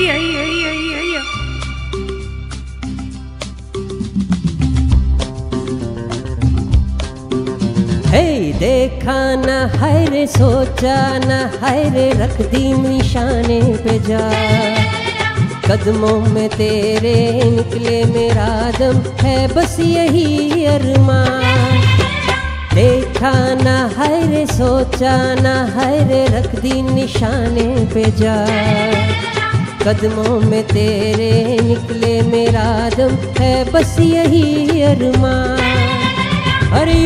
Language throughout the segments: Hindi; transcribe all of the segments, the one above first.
देखा न है रे, सोचा न है रे, रख दी निशाने पे जा। कदमों में तेरे निकले मेरा दम, है बस यही अरमान। देखा न है रे, सोचा न है रे, रख दी निशाने पे जा। कदमों में तेरे निकले मेरा दम, है बस यही अरमान। अरे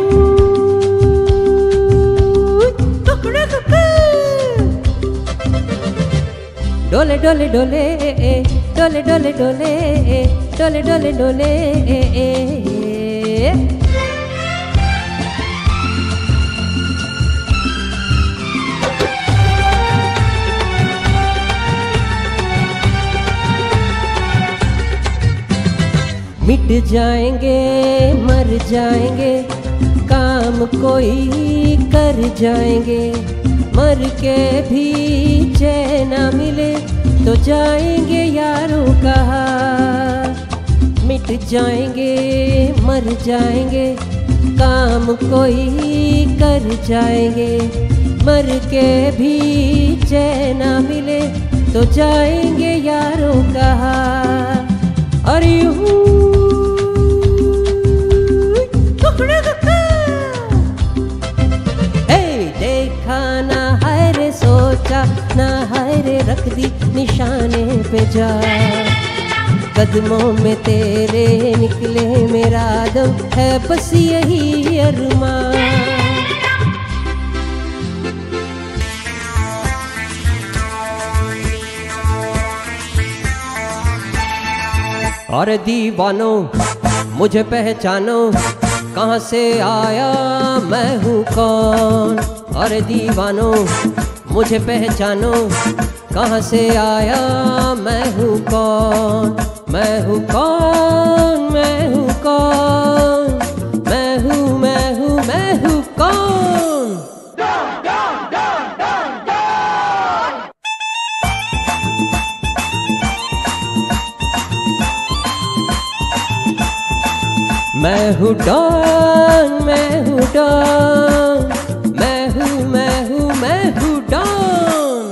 डोले डोले डोले डोले डोले डोले डोले डोले डोले। मिट जाएंगे मर जाएंगे, काम कोई कर जाएंगे। मर के भी चैन न मिले तो जाएंगे यारों कहाँ। मिट जाएंगे मर जाएंगे, काम कोई कर जाएंगे। मर के भी चैन न मिले तो जाएंगे यारों कहाँ। अरे देखा ना है रे, सोचा ना है रे, रख दी निशाने पे जा। कदमों में तेरे निकले मेरा दम, है बस यही अरमान। और दीवानो मुझे पहचानो, कहाँ से आया मैं हूँ कौन। और दीवानो मुझे पहचानो, कहाँ से आया मैं हूँ कौन। मैं हूँ कौन, मैं हूँ कौन, मैं हूँ मैं हूँ मैं हूँ कौन। मैं हूँ डॉन, मैं हूँ डॉन, मैं हूँ मैं हूँ मैं हूँ डॉन।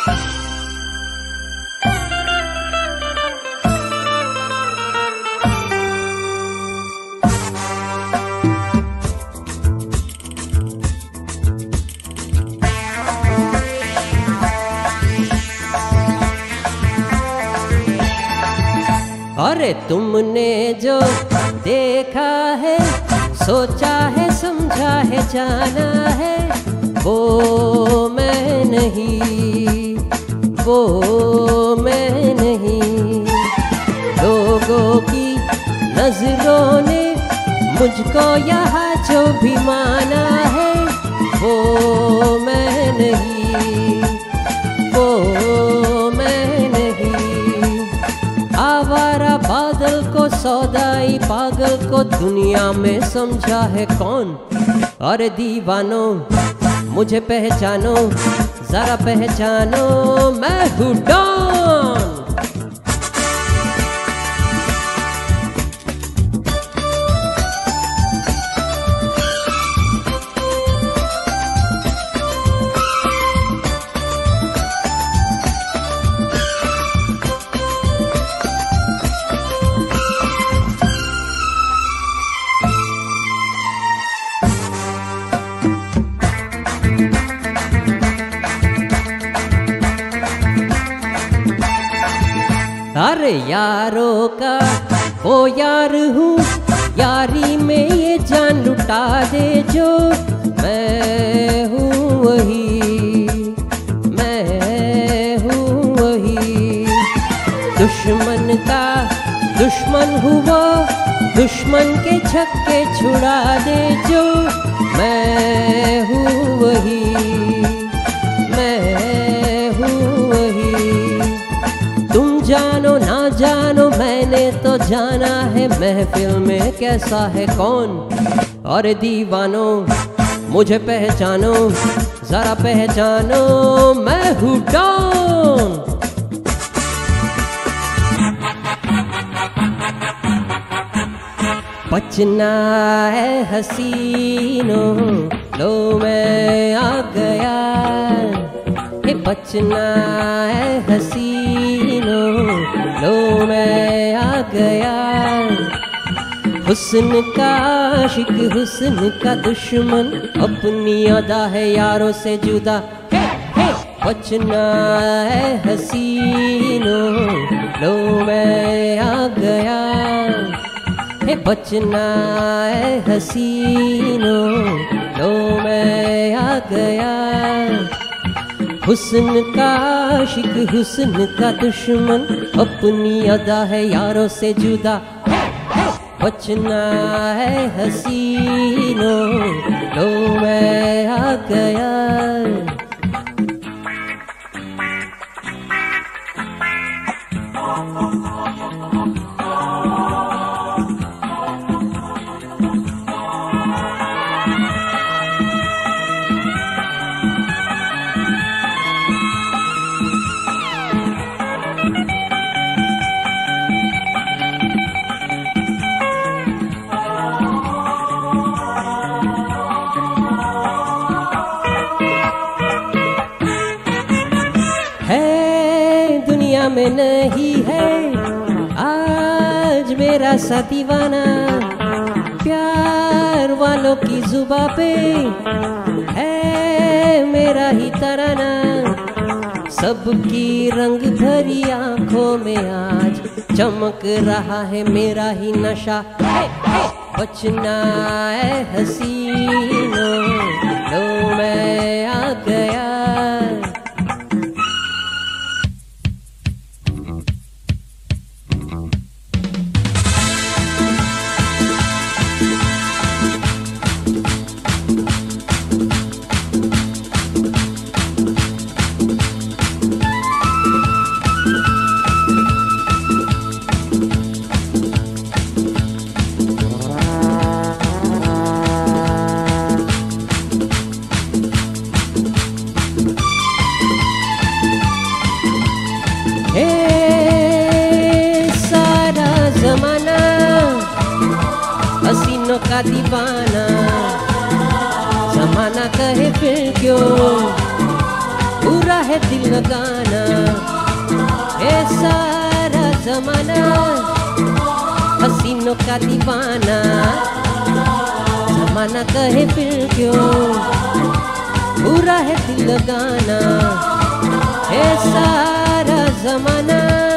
अरे तुमने जो देखा है, सोचा है, समझा है, जाना है, वो मैं नहीं, वो मैं नहीं। लोगों की नजरों ने मुझको यहाँ जो भी माना है, वो मैं नहीं, वो मैं नहीं। आवारा बादल को, सौदाई पागल को दुनिया में समझा है कौन। और दीवानो मुझे पहचानो, जरा पहचानो, मैं हूँ डॉन। अरे यारों का वो यार हूँ, यारी में ये जान लुटा दे जो। मैं हूँ वही, मैं हूँ वही। दुश्मन का दुश्मन हूँ वो, दुश्मन के छक्के छुड़ा दे जो। मैं हूँ वही, मैं हूँ वही। तुम जानो ना जानो, मैंने तो जाना है महफिल में कैसा है कौन। और दीवानो मुझे पहचानो, जरा पहचानो, मैं हूँ डॉन। बचना है हसीनों, लो मैं आ गया। हे बचना है हसीनों, लो मैं आ गया। हुस्न का आशिक, हुस्न का दुश्मन, अपनी अदा है यारों से जुदा। हे हे बचना है हसीनों, लो मैं आ गया। हे बचना है हसीनों, लो मैं आ गया। हुस्न का आशिक, हुस्न का दुश्मन, अपनी अदा है यारों से जुदा। बचना है हसीनों, लो मैं आ गया। दुनिया में नहीं है आज मेरा सा दीवाना, प्यार वालों की जुबां पे है मेरा ही तराना। सबकी रंग भरी आंखों में आज चमक रहा है मेरा ही नशा। बचना है हसीनों, लो मैं आ गया। सारा जमाना हसीनों का दीवाना, जमाना कहे फिर क्यों बुरा है दिल लगाना। सारा जमाना हसीनों का दीवाना, जमाना कहे फिर क्यों बुरा है दिल लगाना। सारा जमाना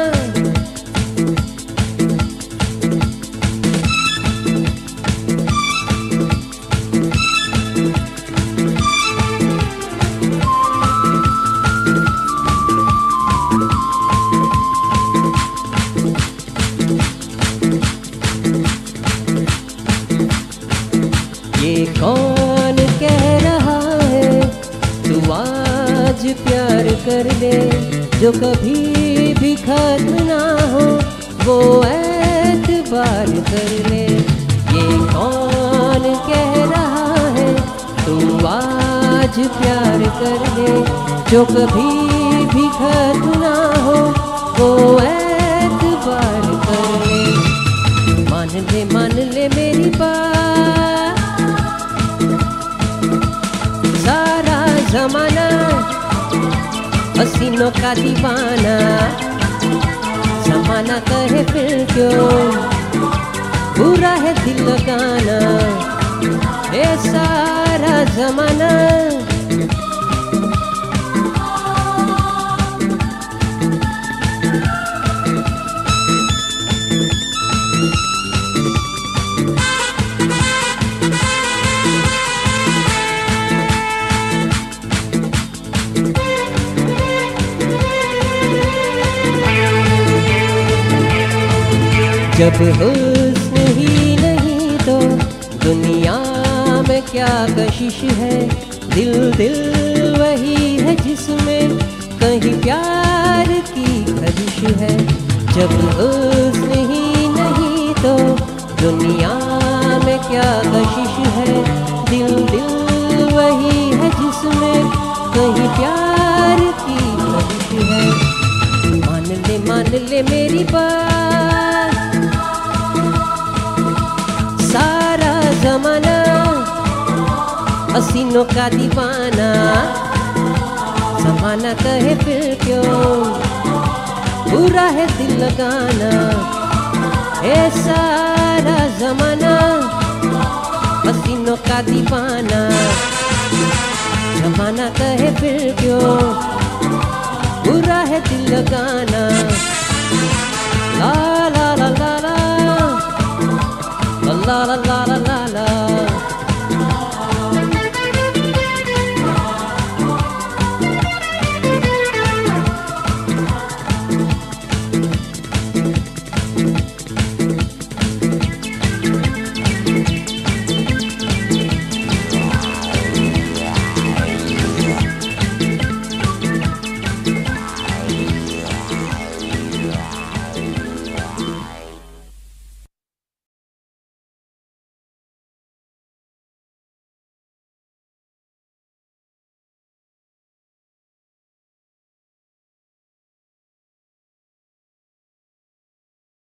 ये कौन कह रहा है तू आज प्यार कर ले, जो कभी भी खत्म ना हो वो एतबार कर ले। ये कौन कह रहा है तू आज प्यार कर ले, जो कभी भी खत्म ना हो वो एतबार कर ले। मान ले मेरी बात, सारा जमाना हसीनों का दीवाना, जमाना कहे फिर क्यों बुरा है दिल लगाना। सारा जमाना जब हुस्न ही नहीं तो दुनिया में क्या कशिश है। दिल दिल वही है जिसमें कहीं प्यार की खजिश है। जब हुस्न ही नहीं तो दुनिया में क्या कशिश है। दिल दिल वही है जिसमें कहीं प्यार की खजिश है। मान ले मेरी बात, हसीनों का दीवाना, ज़माना कहे फिर क्यों बुरा है दिल लगाना। ए सारा ज़माना हसीनों का दीवाना, ज़माना कहे फिर क्यों बुरा है दिल लगाना। ला ला ला ला ला ला ला ला